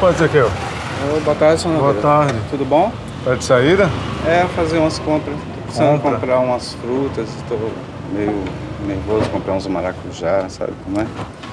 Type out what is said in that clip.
Pode ser que eu. Boa tarde, senhor. Boa tarde. Tudo bom? Tá de saída? É, fazer umas compras. Tô precisando comprar umas frutas. Estou meio nervoso comprar uns maracujá, sabe como é?